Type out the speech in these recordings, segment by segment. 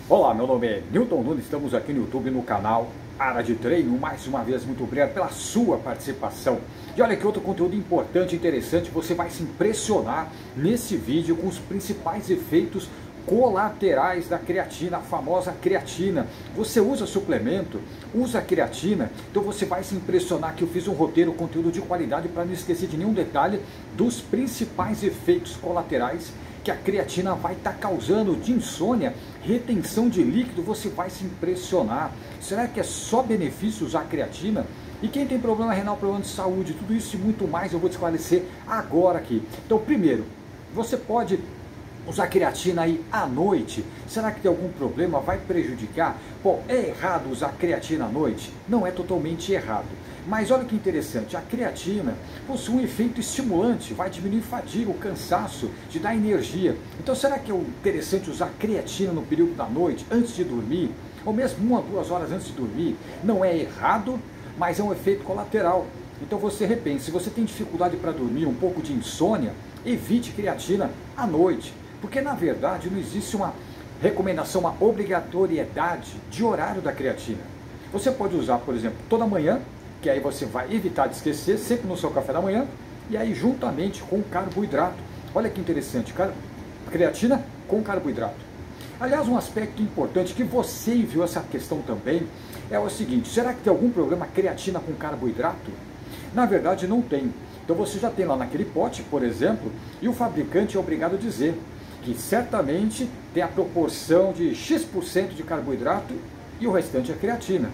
Olá, meu nome é Newton Nunes, estamos aqui no YouTube no canal Área de Treino. Mais uma vez, muito obrigado pela sua participação. E olha que outro conteúdo importante e interessante, você vai se impressionar nesse vídeo com os principais efeitos colaterais da creatina, a famosa creatina. Você usa suplemento, usa creatina, então você vai se impressionar que eu fiz um roteiro, conteúdo de qualidade para não esquecer de nenhum detalhe dos principais efeitos colaterais que a creatina vai estar causando de insônia, retenção de líquido. Você vai se impressionar. Será que é só benefício usar a creatina? E quem tem problema renal, problema de saúde, tudo isso e muito mais eu vou te esclarecer agora aqui. Então, primeiro, você pode usar creatina aí à noite? Será que tem algum problema? Vai prejudicar? Bom, é errado usar creatina à noite? Não é totalmente errado. Mas olha que interessante, a creatina possui um efeito estimulante, vai diminuir fadiga, o cansaço, te dá energia. Então será que é interessante usar creatina no período da noite, antes de dormir? Ou mesmo 1 a 2 horas antes de dormir? Não é errado, mas é um efeito colateral. Então você repense, se você tem dificuldade para dormir, um pouco de insônia, evite creatina à noite. Porque na verdade não existe uma recomendação, uma obrigatoriedade de horário da creatina. Você pode usar, por exemplo, toda manhã, que aí você vai evitar de esquecer, sempre no seu café da manhã, e aí juntamente com carboidrato. Olha que interessante, creatina com carboidrato. Aliás, um aspecto importante que você viu essa questão também é o seguinte: será que tem algum problema creatina com carboidrato? Na verdade não tem. Então você já tem lá naquele pote, por exemplo, e o fabricante é obrigado a dizer que certamente tem a proporção de X% de carboidrato e o restante é creatina.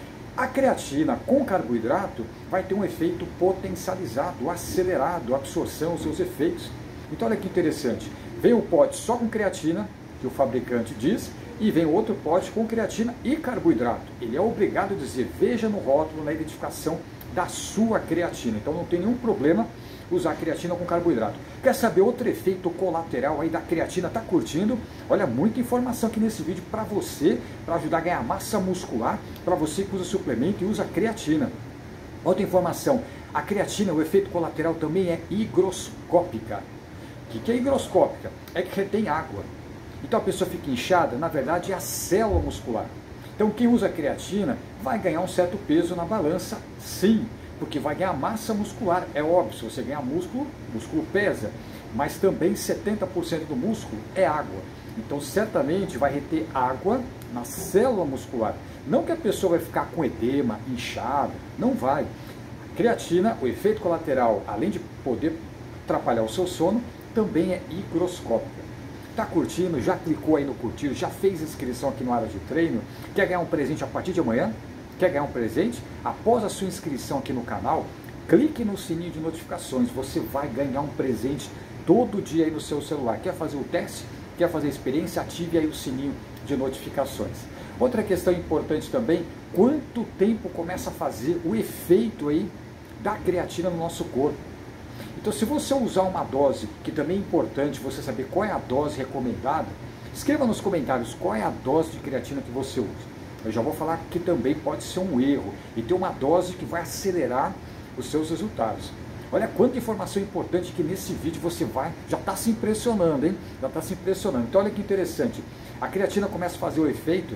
A creatina com carboidrato vai ter um efeito potencializado, acelerado, a absorção, os seus efeitos. Então olha que interessante, vem o pote só com creatina, que o fabricante diz, e vem outro pote com creatina e carboidrato. Ele é obrigado a dizer, veja no rótulo, na identificação da sua creatina. Então não tem nenhum problema usar creatina com carboidrato. Quer saber outro efeito colateral aí da creatina? Tá curtindo? Olha, muita informação aqui nesse vídeo para você, para ajudar a ganhar massa muscular, para você que usa suplemento e usa creatina. Outra informação, a creatina, o efeito colateral também é higroscópica. O que é higroscópica? É que retém água. Então a pessoa fica inchada, na verdade é a célula muscular. Então quem usa creatina vai ganhar um certo peso na balança, sim, porque vai ganhar massa muscular. É óbvio, se você ganhar músculo, o músculo pesa, mas também 70% do músculo é água. Então certamente vai reter água na célula muscular. Não que a pessoa vai ficar com edema, inchada, não vai. A creatina, o efeito colateral, além de poder atrapalhar o seu sono, também é higroscópica. Tá curtindo? Já clicou aí no curtir? Já fez inscrição aqui no Área de Treino? Quer ganhar um presente a partir de amanhã? Quer ganhar um presente? Após a sua inscrição aqui no canal, clique no sininho de notificações. Você vai ganhar um presente todo dia aí no seu celular. Quer fazer o teste? Quer fazer a experiência? Ative aí o sininho de notificações. Outra questão importante também, quanto tempo começa a fazer o efeito aí da creatina no nosso corpo? Então, se você usar uma dose, que também é importante você saber qual é a dose recomendada, escreva nos comentários qual é a dose de creatina que você usa. Eu já vou falar que também pode ser um erro e ter uma dose que vai acelerar os seus resultados. Olha quanta informação importante que nesse vídeo você já está se impressionando, hein? Já está se impressionando. Então olha que interessante, a creatina começa a fazer o efeito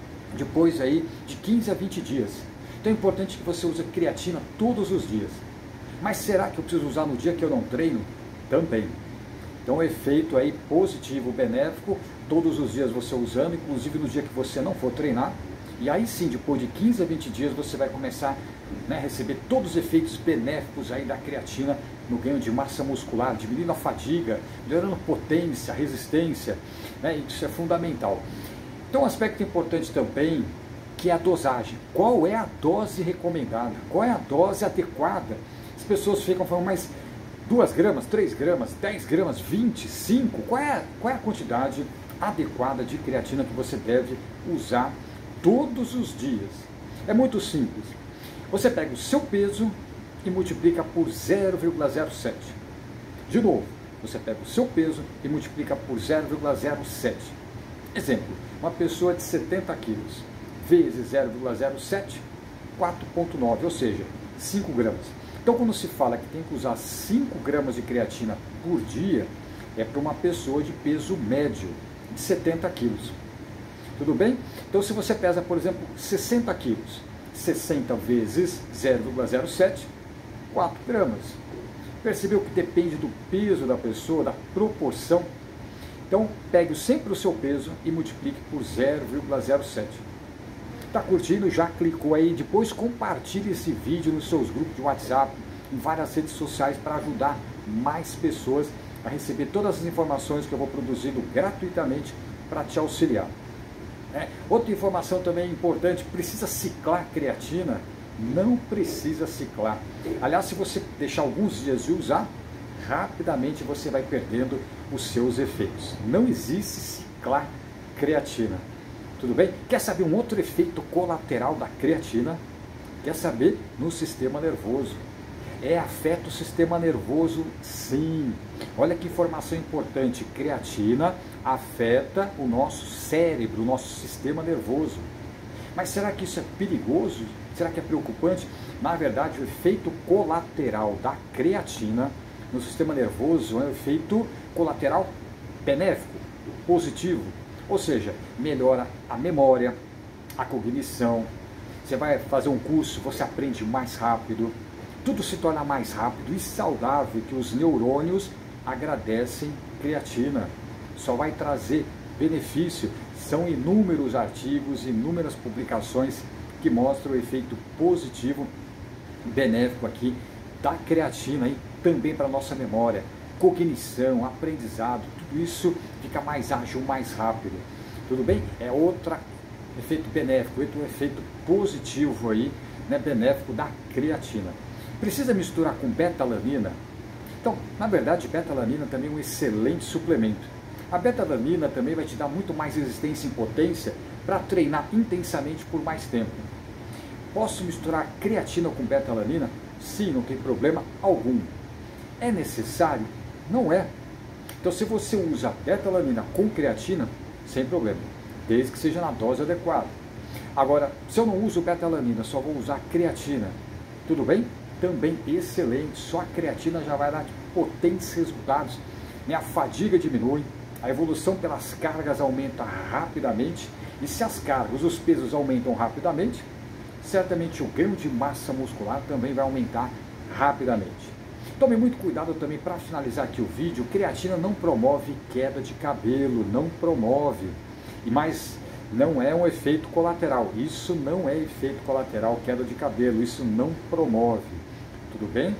depois aí de 15 a 20 dias. Então é importante que você use creatina todos os dias. Mas será que eu preciso usar no dia que eu não treino? Também. Então o efeito aí positivo, benéfico, todos os dias você usando, inclusive no dia que você não for treinar. E aí sim, depois de 15 a 20 dias, você vai começar a receber todos os efeitos benéficos aí da creatina no ganho de massa muscular, diminuindo a fadiga, melhorando potência, resistência, né? Isso é fundamental. Então um aspecto importante também, que é a dosagem. Qual é a dose recomendada? Qual é a dose adequada? As pessoas ficam falando, mas 2 gramas, 3 gramas, 10 gramas, 20, 5? Qual é a quantidade adequada de creatina que você deve usar todos os dias? É muito simples. Você pega o seu peso e multiplica por 0,07. De novo, você pega o seu peso e multiplica por 0,07. Exemplo, uma pessoa de 70 quilos vezes 0,07, 4,9, ou seja, 5 gramas. Então, quando se fala que tem que usar 5 gramas de creatina por dia, é para uma pessoa de peso médio, de 70 quilos. Tudo bem? Então se você pesa, por exemplo, 60 quilos, 60 vezes 0,07, 4 gramas. Percebeu que depende do peso da pessoa, da proporção? Então pegue sempre o seu peso e multiplique por 0,07. Está curtindo? Já clicou aí? Depois compartilhe esse vídeo nos seus grupos de WhatsApp, em várias redes sociais, para ajudar mais pessoas a receber todas as informações que eu vou produzindo gratuitamente para te auxiliar. Outra informação também importante: precisa ciclar creatina? Não precisa ciclar. Aliás, se você deixar alguns dias de usar, rapidamente você vai perdendo os seus efeitos. Não existe ciclar creatina. Tudo bem? Quer saber um outro efeito colateral da creatina? Quer saber? No sistema nervoso. Afeta o sistema nervoso, sim. Olha que informação importante: creatina afeta o nosso cérebro, o nosso sistema nervoso. Mas será que isso é perigoso? Será que é preocupante? Na verdade, o efeito colateral da creatina no sistema nervoso é um efeito colateral benéfico, positivo. Ou seja, melhora a memória, a cognição. Você vai fazer um curso, você aprende mais rápido. Tudo se torna mais rápido e saudável, que os neurônios agradecem creatina. Só vai trazer benefício. São inúmeros artigos, inúmeras publicações que mostram o efeito positivo, benéfico aqui da creatina e também para a nossa memória, cognição, aprendizado, tudo isso fica mais ágil, mais rápido. Tudo bem? É outro efeito benéfico, outro efeito positivo aí, né, benéfico da creatina. Precisa misturar com beta-alanina? Então, na verdade, beta-alanina também é um excelente suplemento. A beta-alanina também vai te dar muito mais resistência e potência para treinar intensamente por mais tempo. Posso misturar creatina com beta-alanina? Sim, não tem problema algum. É necessário? Não é. Então, se você usa beta-alanina com creatina, sem problema, desde que seja na dose adequada. Agora, se eu não uso beta-alanina, só vou usar creatina, tudo bem? Também excelente. Só a creatina já vai dar potentes resultados. A fadiga diminui, a evolução pelas cargas aumenta rapidamente, e se as cargas, os pesos aumentam rapidamente, certamente o ganho de massa muscular também vai aumentar rapidamente. Tome muito cuidado também, para finalizar aqui o vídeo: creatina não promove queda de cabelo, não promove, mas não é um efeito colateral. Isso não é efeito colateral, queda de cabelo, isso não promove. Tudo bem?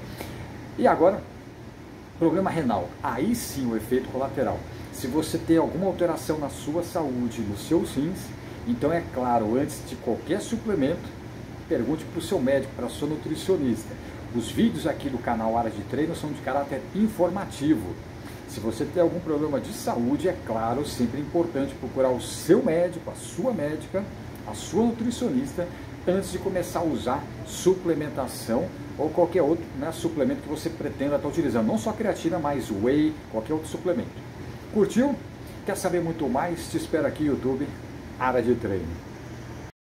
E agora, problema renal. Aí sim o efeito colateral. Se você tem alguma alteração na sua saúde, nos seus rins, então é claro, antes de qualquer suplemento, pergunte para o seu médico, para a sua nutricionista. Os vídeos aqui do canal Área de Treino são de caráter informativo. Se você tem algum problema de saúde, é claro, sempre importante procurar o seu médico, a sua médica, a sua nutricionista, antes de começar a usar suplementação ou qualquer outro, né, suplemento que você pretenda estar utilizando. Não só creatina, mas whey, qualquer outro suplemento. Curtiu? Quer saber muito mais? Te espero aqui no YouTube, Área de Treino.